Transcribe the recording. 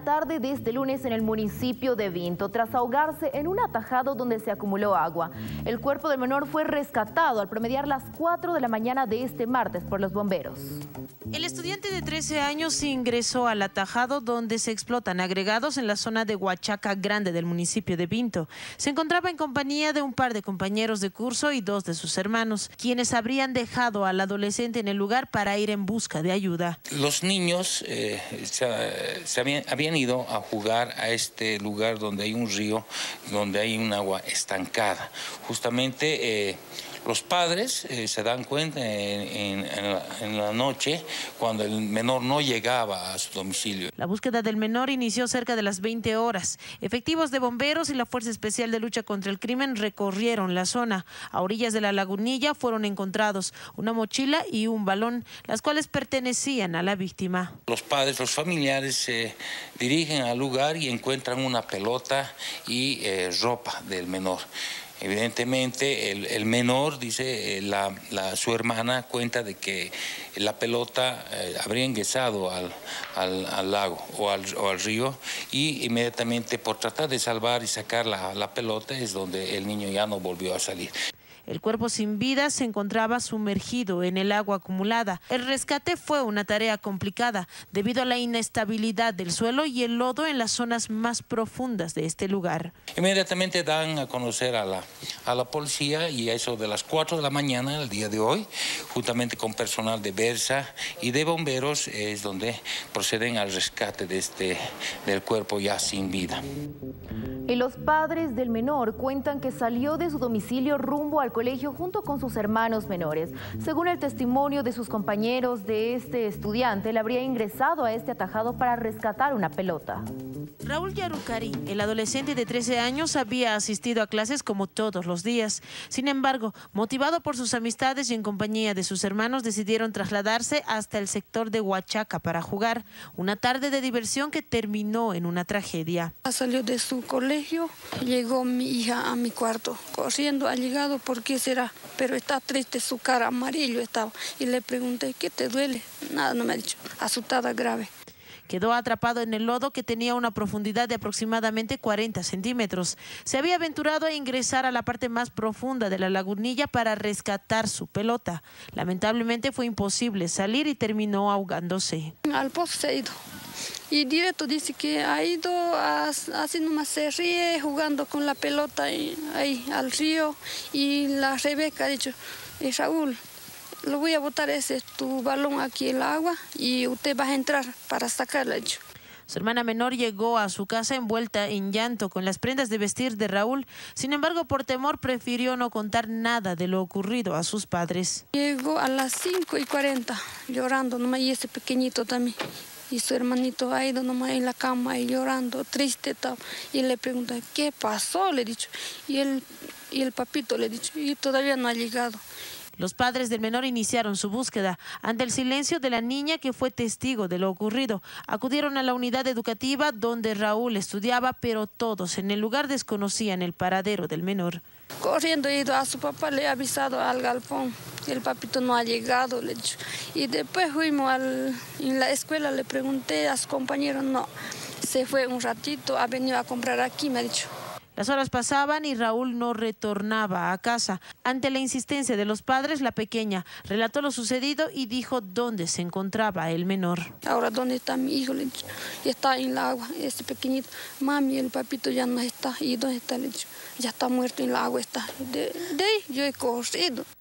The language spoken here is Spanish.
tarde de este lunes en el municipio de Vinto, tras ahogarse en un atajado donde se acumuló agua. El cuerpo del menor fue rescatado al promediar las 4 de la mañana de este martes por los bomberos. El estudiante de 13 años ingresó al atajado donde se explotan agregados en la zona de Huachaca Grande del municipio de Vinto. Se encontraba en compañía de un par de compañeros de curso y 2 de sus hermanos, quienes habrían dejado al adolescente en el lugar para ir en busca de ayuda. Los niños habían ido a jugar a este lugar donde hay un río, donde hay un agua estancada. Justamente los padres se dan cuenta en la noche cuando el menor no llegaba a su domicilio. La búsqueda del menor inició cerca de las 20 horas. Efectivos de bomberos y la Fuerza Especial de Lucha contra el Crimen recorrieron la zona. A orillas de la lagunilla fueron encontrados una mochila y un balón, las cuales pertenecían a la víctima. Los padres, los familiares se dirigen al lugar y encuentran una pelota y ropa del menor. Evidentemente el menor, dice su hermana, cuenta de que la pelota habría ingresado al lago o al río, y inmediatamente por tratar de salvar y sacar la pelota es donde el niño ya no volvió a salir. El cuerpo sin vida se encontraba sumergido en el agua acumulada. El rescate fue una tarea complicada debido a la inestabilidad del suelo y el lodo en las zonas más profundas de este lugar. Inmediatamente dan a conocer a la policía, y a eso de las 4 de la mañana el día de hoy, juntamente con personal de Versa y de bomberos, es donde proceden al rescate del cuerpo ya sin vida. Y los padres del menor cuentan que salió de su domicilio rumbo al colegio junto con sus hermanos menores. Según el testimonio de sus compañeros de este estudiante, él habría ingresado a este atajado para rescatar una pelota. Raúl Yarucari, el adolescente de 13 años, había asistido a clases como todos los días. Sin embargo, motivado por sus amistades y en compañía de sus hermanos, decidieron trasladarse hasta el sector de Huachaca para jugar. Una tarde de diversión que terminó en una tragedia. Salió de su colegio, llegó mi hija a mi cuarto, corriendo, ha llegado, ¿por qué será? Pero está triste, su cara amarillo estaba. Y le pregunté, ¿qué te duele? Nada, no me ha dicho, asustada grave. Quedó atrapado en el lodo que tenía una profundidad de aproximadamente 40 centímetros. Se había aventurado a ingresar a la parte más profunda de la lagunilla para rescatar su pelota. Lamentablemente fue imposible salir y terminó ahogándose. Al pozo se ha ido. Y directo dice que ha ido, así nomás se ríe jugando con la pelota ahí al río. Y la Rebeca ha dicho, Raúl, lo voy a botar tu balón aquí en el agua y usted va a entrar para sacarla. Su hermana menor llegó a su casa envuelta en llanto con las prendas de vestir de Raúl. Sin embargo, por temor prefirió no contar nada de lo ocurrido a sus padres. Llegó a las 5:40 llorando nomás, y ese pequeñito también. Y su hermanito ha ido nomás en la cama y llorando, triste estaba. Y le pregunta, ¿qué pasó? Le he dicho. Y el papito le he dicho, y todavía no ha llegado. Los padres del menor iniciaron su búsqueda. Ante el silencio de la niña, que fue testigo de lo ocurrido, acudieron a la unidad educativa donde Raúl estudiaba, pero todos en el lugar desconocían el paradero del menor. Corriendo he ido a su papá, le he avisado al galpón. El papito no ha llegado, le he dicho. Y después fuimos en la escuela, le pregunté a su compañero, no, se fue un ratito, ha venido a comprar aquí, me ha dicho. Las horas pasaban y Raúl no retornaba a casa. Ante la insistencia de los padres, la pequeña relató lo sucedido y dijo dónde se encontraba el menor. Ahora, ¿dónde está mi hijo? Le he dicho. Y está en el agua, ese pequeñito. Mami, el papito ya no está. ¿Y dónde está? Le he dicho. Ya está muerto en el agua, está. De ahí yo he corrido.